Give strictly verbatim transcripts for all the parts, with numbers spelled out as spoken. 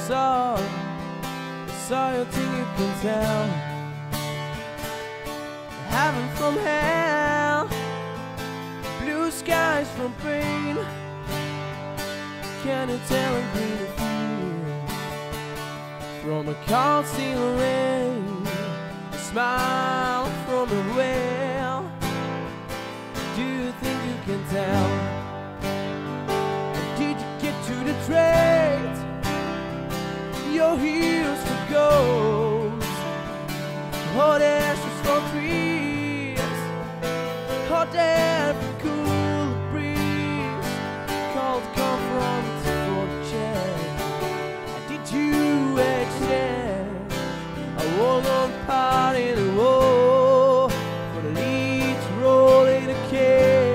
saw, I saw you think you can tell. Heaven from hell, blue skies from pain. Can you tell a green field from a cold steel rain? A smile from a whale. Do you think you can tell? Or did you get to the trade your heels for gold? Hot ashes for trees, hot air for cool breeze, cold confront for chest. Did you exchange a warm part in a war for the leads rolling a cage?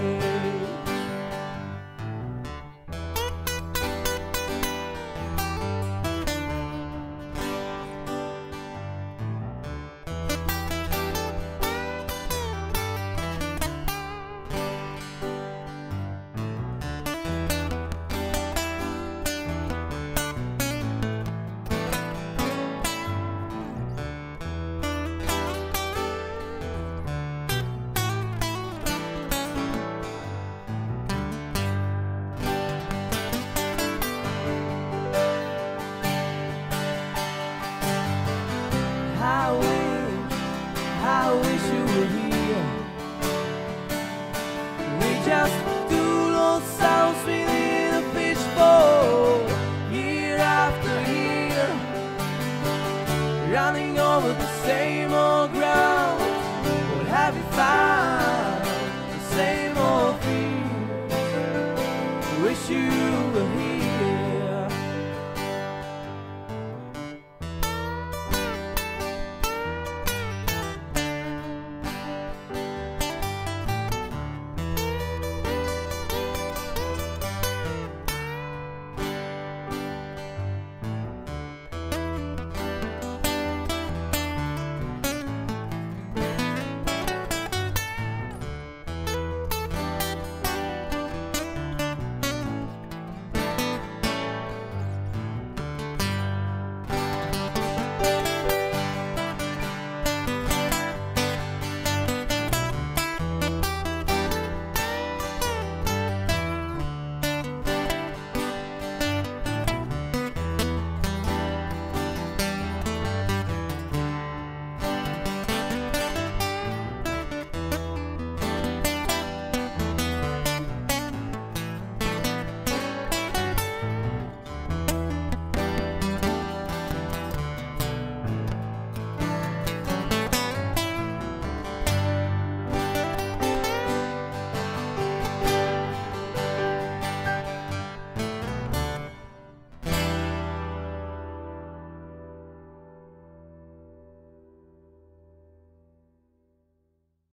I wish, I wish you were here. We just do those sounds within a fishbowl, year after year, running over the same old ground.